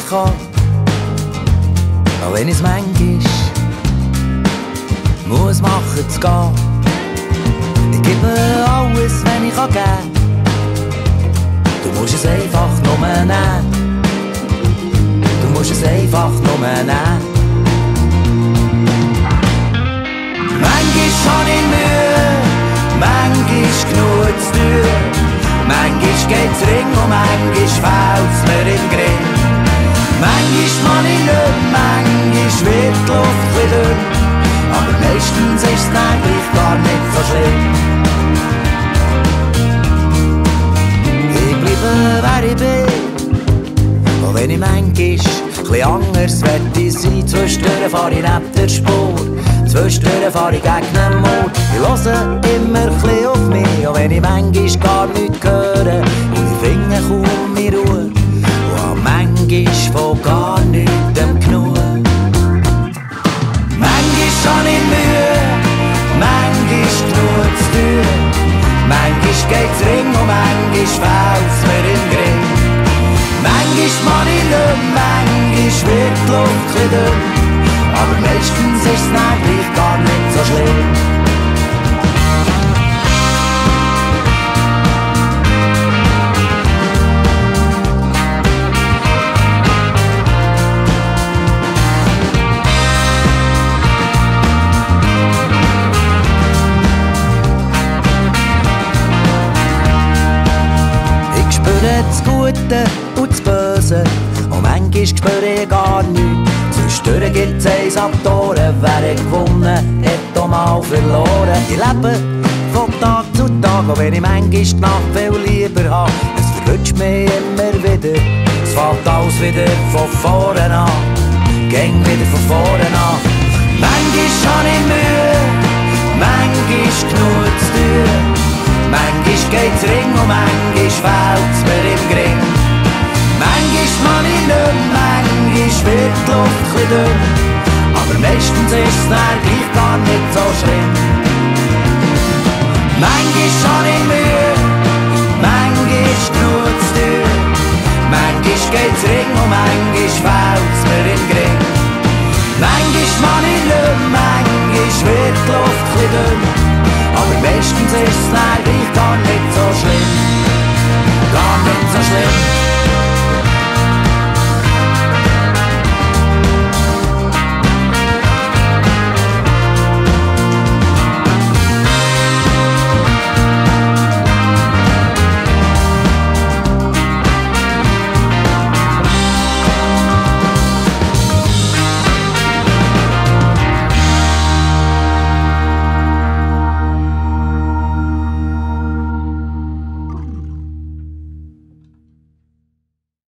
ich kann. Auch wenn es manchmal muss machen zu gehen. Ich gebe alles, wenn ich kann geben. Du musst es einfach nur nehmen. Du musst es einfach nur nehmen. Manchmal habe ich Mühe, manchmal genug zu tun. Manchmal geht's ring und manchmal fällt's mir im Grimm. Manchmal kann ich nicht, manchmal wird die Luft ein dünn. Aber meistens ist es eigentlich gar nicht so schlimm. Ich bleibe, wer ich bin, auch wenn ich manchmal anders werde sein. Zwischendurch fahre ich neben der Spur, zwischendurch fahre ich gegen den Mund. Ich höre immer auf mich, auch wenn ich manchmal gar nichts höre. Und ich finde kaum mehr Ruhe und habe manchmal von gar nichts genug. Manchmal habe ich Mühe, manchmal genug zu tun. Manchmal geht's ring und manchmal fällt's mir im Grimm. Manchmal kann ich nicht, manchmal wird die Luft ein dünn. Aber meistens ist es eigentlich gar nicht so schlimm. Ich spüre das Gute und das Böse und manchmal spüre ich gar nichts. Zwischendurch gibt's eins ab die Ohren. Wer gewonnen hat, auch mal verloren. Ich lebe von Tag zu Tag, auch wenn ich manchmal die Nacht viel lieber habe. Es verrutscht mich immer wieder, es fällt alles wieder von vorne an. Ging wieder von vorne an. Manchmal habe ich Mühe, manchmal genug zu tun. Manchmal geht's ring und manchmal fällt's mir im Grimm. Manchmal kann ich nicht, manchmal wird die Luft ein dünn. Aber meistens ist es dann gleich gar nicht so schlimm. Manchmal habe ich Mühe, manchmal genug zu tun. Manchmal geht's ring und manchmal fällt's mir im Grimm. Manchmal kann ich nicht, manchmal wird die Luft ein dünn. Aber meistens ist